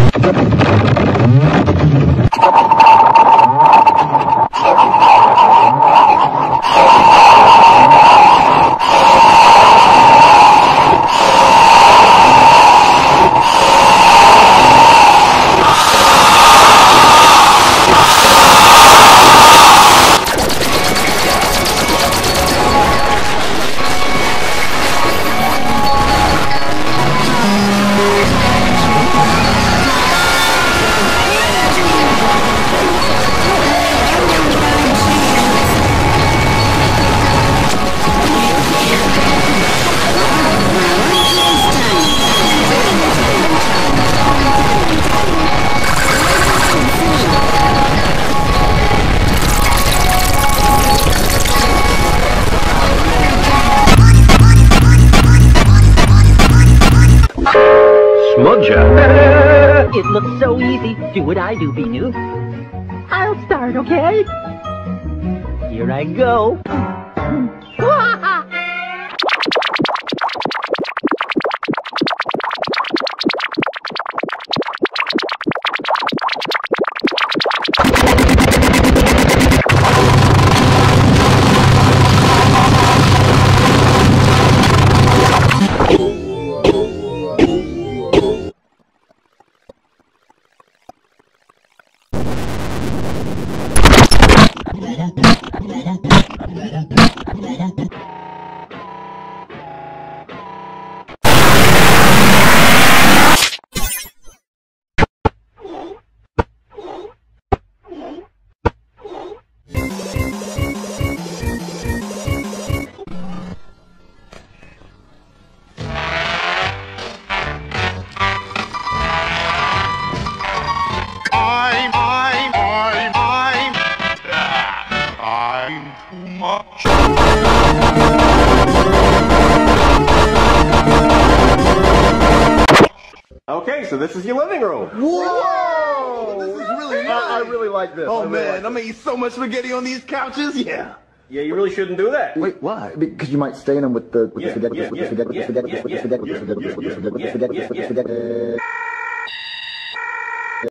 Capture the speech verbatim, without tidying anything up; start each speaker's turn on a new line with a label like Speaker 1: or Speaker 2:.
Speaker 1: It looks so easy. Do what I do, Binu. I'll start, okay? Here I go.
Speaker 2: Okay, so this is your living room.
Speaker 3: Whoa! This is really nice.
Speaker 2: I, I really like this.
Speaker 3: Oh
Speaker 2: really
Speaker 3: man,
Speaker 2: like
Speaker 3: I'm gonna eat so much spaghetti on these couches. Yeah.
Speaker 2: Yeah, you really shouldn't do that.
Speaker 4: Wait, why? Because you might stain them with the with the
Speaker 2: Yeah,
Speaker 4: spaghetti,
Speaker 2: yeah,
Speaker 4: with the
Speaker 2: yeah,
Speaker 4: spaghetti, with the
Speaker 2: yeah,
Speaker 4: spaghetti,
Speaker 2: yeah,
Speaker 4: with the spaghetti, with the
Speaker 2: yeah,
Speaker 4: spaghetti, with the
Speaker 2: yeah,
Speaker 4: spaghetti, with the
Speaker 2: yeah,
Speaker 4: spaghetti, with the
Speaker 2: yeah,
Speaker 4: spaghetti, with the
Speaker 2: yeah,
Speaker 4: spaghetti.